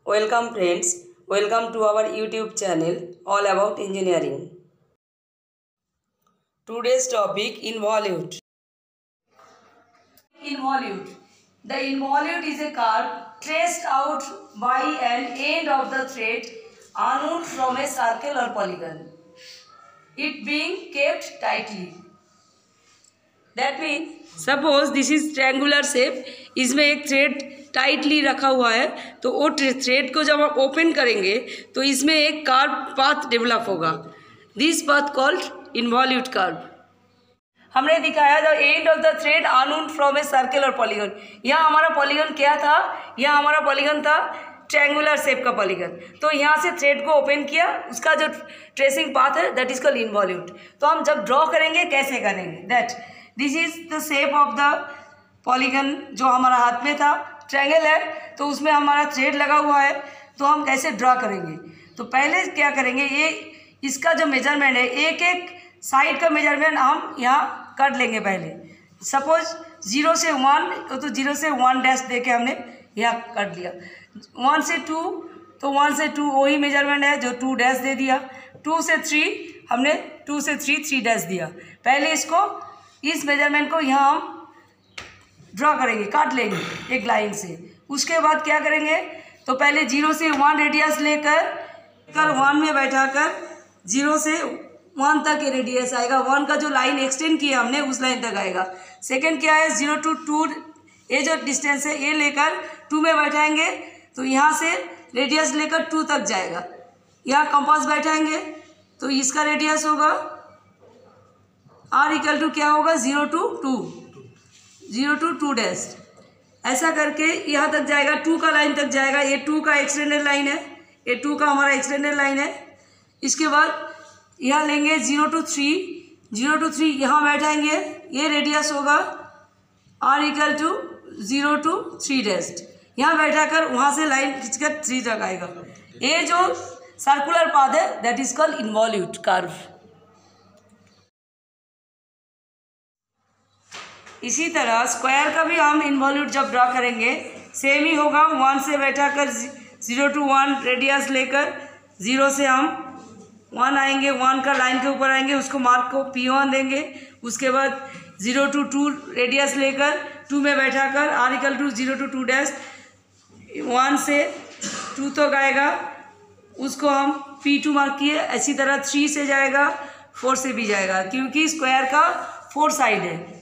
Welcome friends, welcome to our YouTube channel all about engineering. Today's topic involute. Involute. The involute is a curve traced out by an end of the thread unknown from a circle or polygon. It being kept tightly. That means suppose this is triangular shape, इसमें एक thread tightly रखा हुआ है, तो वो thread को जब आप ओपन करेंगे तो इसमें एक कर्व पाथ डेवलप होगा. This path called involute curve. हमने दिखाया the end of the thread unwound from a circle और पॉलीगन. यहाँ हमारा पॉलीगन क्या था? यहाँ हमारा पॉलीगन था ट्रायंगुलर शेप का पॉलीगन. तो यहाँ से थ्रेड को ओपन किया, उसका जो ट्रेसिंग पाथ है दैट इज कॉल्ड इन्वॉल्यूट. तो हम जब ड्रॉ करेंगे कैसे करेंगे? That this is the shape of the polygon. जो हमारा हाथ में था ट्रायंगल है, तो उसमें हमारा थ्रेड लगा हुआ है. तो हम कैसे ड्रॉ करेंगे? तो पहले क्या करेंगे, ये इसका जो मेजरमेंट है, एक एक साइड का मेजरमेंट हम यहाँ कर लेंगे. पहले सपोज 0 से 1, तो 0 से 1 डैश दे के हमने यहाँ कर दिया. 1 से 2, तो 1 से 2 वही मेजरमेंट है जो 2 डैश दे दिया. 2 से 3 हमने 2 से 3 डैश दिया. पहले इसको इस मेजरमेंट को यहाँ हम ड्रॉ करेंगे, काट लेंगे एक लाइन से. उसके बाद क्या करेंगे, तो पहले 0 से 1 रेडियस लेकर 1 में बैठा कर 0 से 1 तक ये रेडियस आएगा. 1 का जो लाइन एक्सटेंड किया हमने उस लाइन तक आएगा. सेकंड क्या है, 0 to 2 ये जो डिस्टेंस है ये लेकर 2 में बैठाएंगे, तो यहाँ से रेडियस लेकर 2 तक जाएगा. यहाँ कंपास बैठाएंगे तो इसका रेडियस होगा r इक्वल टू क्या होगा, 0 to 2 डैश. ऐसा करके यहाँ तक जाएगा, 2 का लाइन तक जाएगा. ये 2 का एक्सटेंडेड लाइन है, ये 2 का हमारा एक्सटेंडेड लाइन है. इसके बाद यहाँ लेंगे 0 to 3 यहाँ बैठाएंगे. ये रेडियस होगा r equal to 0 to 3 dash. यहाँ बैठा कर वहाँ से लाइन खींचकर 3 तक आएगा. ये जो सर्कुलर पाथ है that is called involute curve. इसी तरह स्क्वायर का भी हम इन्वॉल्यूट जब ड्रॉ करेंगे सेम ही होगा. 1 से बैठा कर 0 to 1 रेडियस लेकर 0 से हम 1 आएंगे, 1 का लाइन के ऊपर आएंगे, उसको मार्क को P1 देंगे. उसके बाद 0 to 2 रेडियस लेकर 2 में बैठा कर r equal to 0 to 2 dash 1 से 2 तक आएगा, उसको हम P2 मार्क किए. इसी तरह 3 से जाएगा, 4 से भी जाएगा, क्योंकि स्क्वायर का 4 साइड है.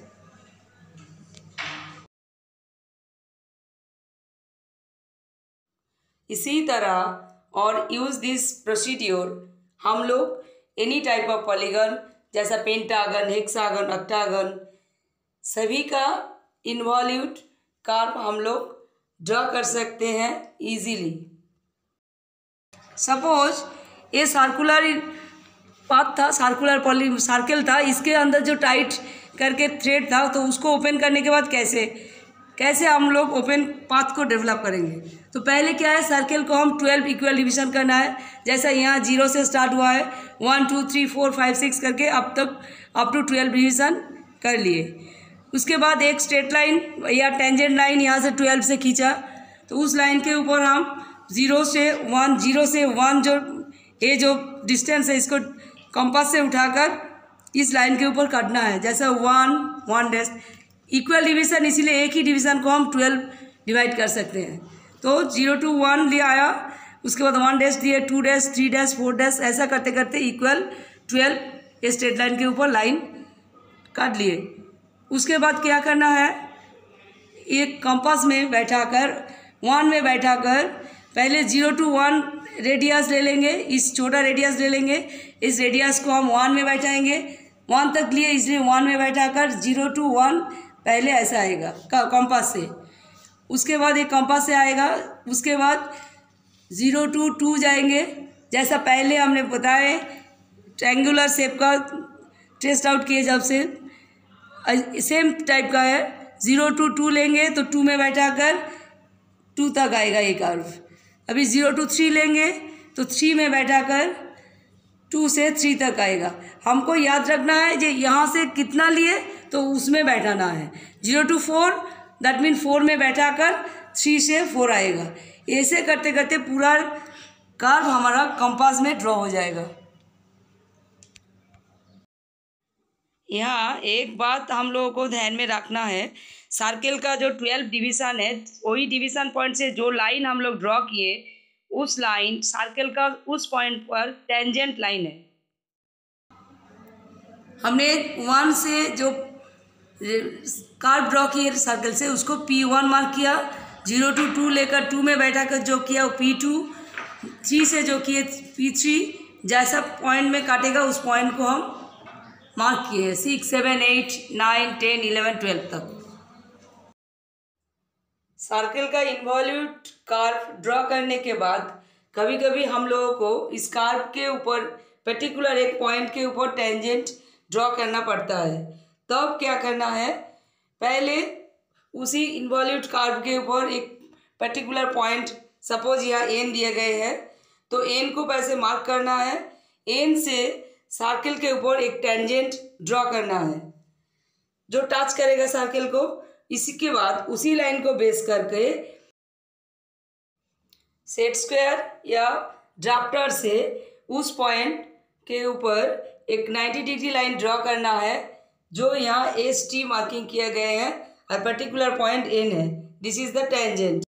इसी तरह और यूज दिस प्रोसीड्योर हम लोग एनी टाइप ऑफ पॉलीगन जैसा पेंटागन, हेक्सागन, ऑक्टागन सभी का इन्वॉल्यूट कर्व हम लोग ड्रॉ कर सकते हैं इजीली. सपोज ये सर्कुलर पाथ था, सर्कल था, इसके अंदर जो टाइट करके थ्रेड था, तो उसको ओपन करने के बाद कैसे हम लोग ओपन पाथ को डेवलप करेंगे. तो पहले क्या है, सर्कल को हम 12 इक्वल डिवीजन करना है. जैसा यहाँ 0 से स्टार्ट हुआ है, 1 2 3 4 5 6 करके अब टू 12 डिवीजन कर लिए. उसके बाद एक स्ट्रेट लाइन या टेंजेंट लाइन यहाँ से 12 से खींचा, तो उस लाइन के ऊपर हम 0 से 1 जो डिस्टेंस है इसको कंपास से उठाकर इस लाइन के ऊपर काटना है. जैसा 1 डैश इक्वल डिवीज़न, इसीलिए एक ही डिवीज़न को हम 12 डिवाइड कर सकते हैं. तो 0 to 1 ले आया, उसके बाद 1 डैश दिए, 2 डैश 3 डैश 4 डैश, ऐसा करते करते इक्वल 12 स्ट्रेट लाइन के ऊपर लाइन काट लिए. उसके बाद क्या करना है, एक कंपास में बैठाकर 1 में बैठाकर पहले 0 to 1 रेडियस ले लेंगे, इस छोटा रेडियस ले लेंगे. इस रेडियस को हम 1 में बैठाएंगे, 1 तक लिए इसलिए 1 में बैठाकर 0 to 1 पहले ऐसा आएगा कंपास से. उसके बाद एक कंपास से आएगा, उसके बाद 0 to 2 जाएंगे. जैसा पहले हमने बताया ट्रायंगुलर शेप का टेस्ट आउट किए, जब से सेम टाइप का है. 0 to 2 लेंगे तो 2 में बैठाकर 2 तक आएगा ये कर्व. अभी 0 to 3 लेंगे तो 3 में बैठाकर 2 से 3 तक आएगा. हमको याद रखना है जो यहाँ से कितना लिए तो उसमें बैठाना है. 0 to 4 दैट मीन 4 में बैठाकर 3 से 4 आएगा. ऐसे करते करते पूरा कर्व हमारा कंपास में ड्रॉ हो जाएगा। यहाँ एक बात हम लोगों को ध्यान में रखना है, सर्कल का जो 12 डिवीज़न है, वही डिवीज़न पॉइंट से जो लाइन हम लोग ड्रॉ किए, उस लाइन सर्कल का उस पॉइंट पर टेंजेंट लाइन है। हमने 1 से जो कर्व ड्रॉ किए सर्कल से, उसको P1 मार्क किया, 0 to 2 लेकर 2 में बैठा कर जो किया वो P2, 3 से जो किए P3, जैसा पॉइंट में काटेगा उस पॉइंट को हम मार्क किए 6, 7, 8, 9, 10, 11, 12 तक। सर्कल का इन्वॉल्यूट कर्व ड्रॉ करने के बाद कभी कभी हम लोगों को इस कर्व के ऊपर पर्टिकुलर एक पॉइंट के ऊपर टेंजेंट ड्रॉ करना पड़ता है। तब क्या करना है, पहले उसी इन्वॉल्यूट कर्व के ऊपर एक पर्टिकुलर पॉइंट, सपोज यहाँ एन दिए गए हैं, तो एन को पैसे मार्क करना है। एन से सर्कल के ऊपर एक टेंजेंट ड्रॉ करना है जो टच करेगा सर्कल को। इसी के बाद उसी लाइन को बेस करके सेट स्क्वायर या ड्राफ्टर से उस पॉइंट के ऊपर एक 90 डिग्री लाइन ड्रॉ करना है जो यहाँ ST मार्किंग किया गया है और पर्टिकुलर पॉइंट N है। This is the tangent.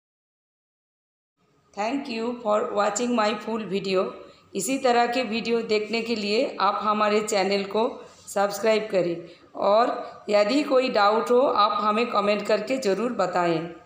Thank you for watching my full video. इसी तरह के वीडियो देखने के लिए आप हमारे चैनल को सब्सक्राइब करें और यदि कोई डाउट हो आप हमें कमेंट करके ज़रूर बताएं।